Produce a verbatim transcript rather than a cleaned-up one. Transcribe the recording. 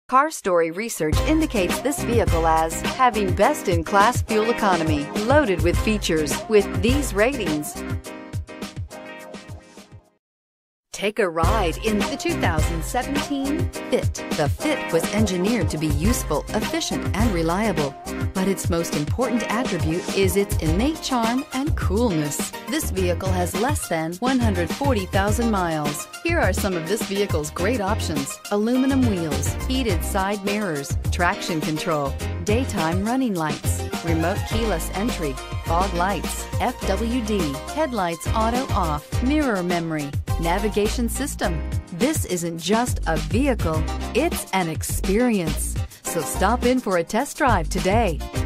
Car Story research indicates this vehicle as having best-in-class fuel economy, loaded with features with these ratings. Take a ride in the two thousand seventeen Fit. The Fit was engineered to be useful, efficient, and reliable. But its most important attribute is its innate charm and coolness. This vehicle has less than one hundred forty thousand miles. Here are some of this vehicle's great options: aluminum wheels, heated side mirrors, traction control, daytime running lights, remote keyless entry, fog lights, F W D, headlights auto off, mirror memory, navigation system. This isn't just a vehicle, it's an experience. So stop in for a test drive today.